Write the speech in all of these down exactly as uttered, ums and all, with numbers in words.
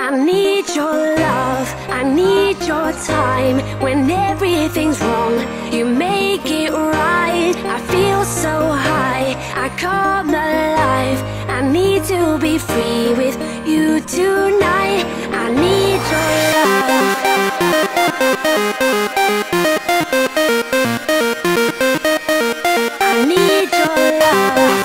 I need your love, I need your time. When everything's wrong, you make it right. I feel so high, I come alive. I need to be free with you tonight. I need your love. I need your love.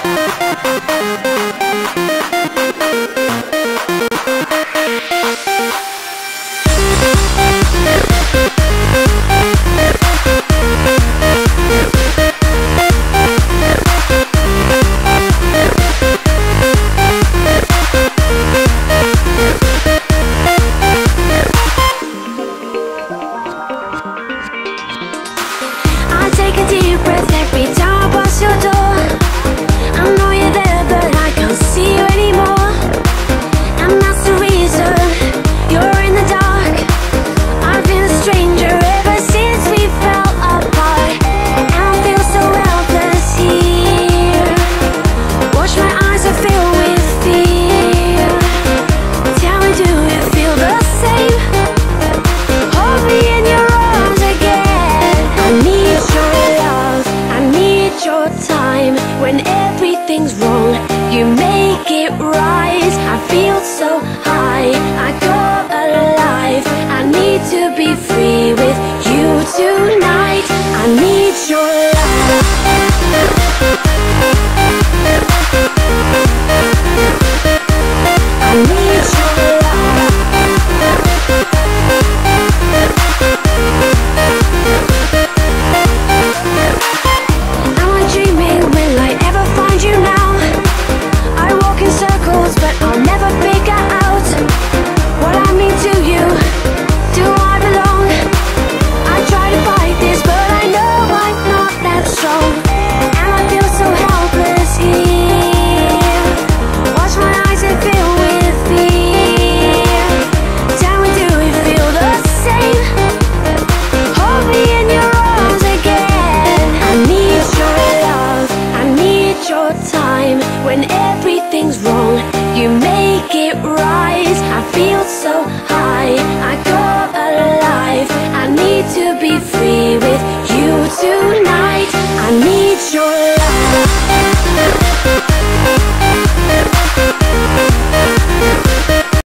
I take a deep breath every time I pass your door. I know you're there, but I can't see you anymore. And that's the reason you're in the dark. I've been a stranger ever since we fell apart. And I feel so helpless here. Watch my eyes are filled with fear. Tell me, do you feel the same? Hold me in your arms again. I need your love, I need your time. When